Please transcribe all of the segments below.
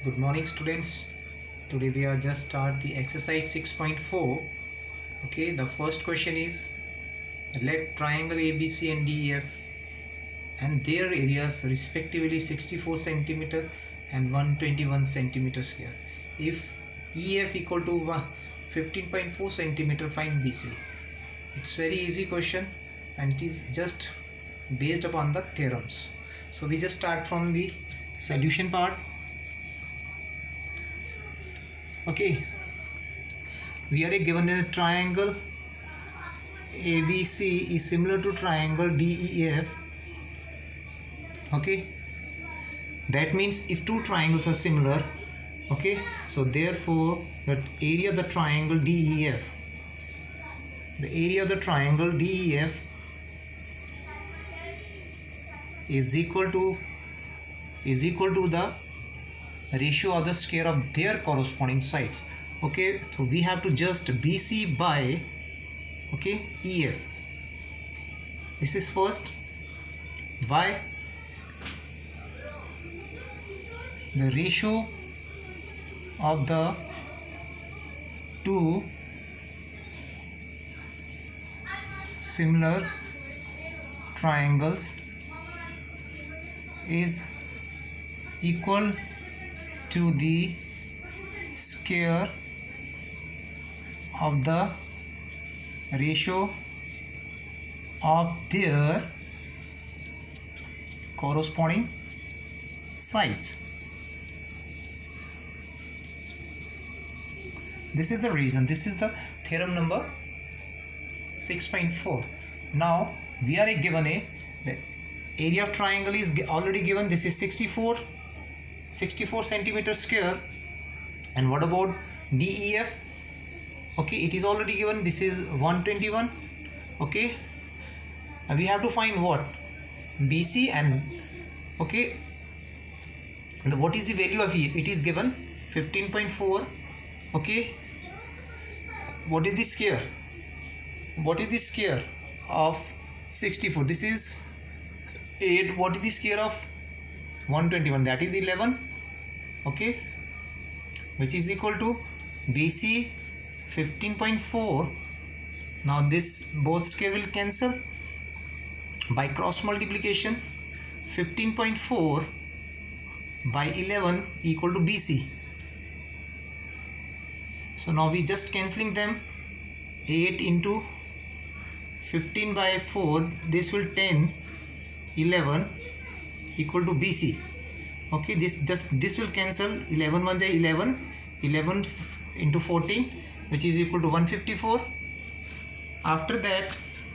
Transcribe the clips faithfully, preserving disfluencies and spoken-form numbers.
Good morning, students. Today we are just start the exercise six point four. Okay, the first question is, let triangle A B C and D E F and their areas respectively sixty-four centimeter and one hundred twenty-one centimeter square. If E F equal to fifteen point four centimeter, find B C. It's very easy question and it is just based upon the theorems. So we just start from the solution part. Okay, we are given a triangle A B C is similar to triangle D E F. Okay, that means if two triangles are similar, okay, so therefore the area of the triangle D E F, the area of the triangle D E F is equal to is equal to the ratio of the square of their corresponding sides. Okay, so we have to just B C by, okay, E F. This is first by the ratio of the two similar triangles is equal to the square of the ratio of their corresponding sides. This is the reason. This is the theorem number six point four. Now we are given a the area of triangle is already given. This is sixty-four centimeter square. And what about D E F? Okay, it is already given. This is one hundred twenty-one. Okay, and we have to find what? B C. And okay, the, what is the value of E? It is given fifteen point four. Okay, what is the square? What is the square of sixty-four? This is eight. What is the square of one hundred twenty-one? That is eleven. Okay, which is equal to B C fifteen point four. Now this both square will cancel by cross multiplication. Fifteen point four by eleven equal to B C. So now we just cancelling them. Eight into fifteen by four, this will ten. Eleven equal to B C. Okay, this just this will cancel. Eleven one is eleven. Eleven into fourteen, which is equal to one hundred fifty-four. After that,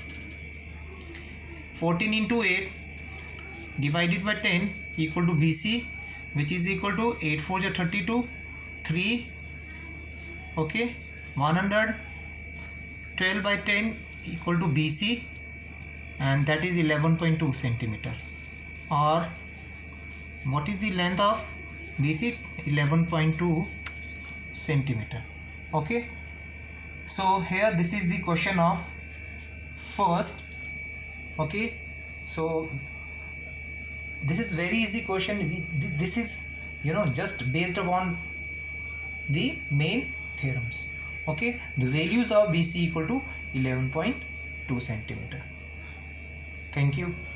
fourteen into eight divided by ten equal to B C, which is equal to eight four is thirty-two. three. Okay, one hundred twelve by ten equal to B C, and that is eleven point two centimeter. Or what is the length of B C? eleven point two centimeter. Okay, so here this is the question of first. Okay, so this is very easy question. We, this is, you know, just based upon the main theorems. Okay, the values of B C equal to eleven point two centimeter. Thank you.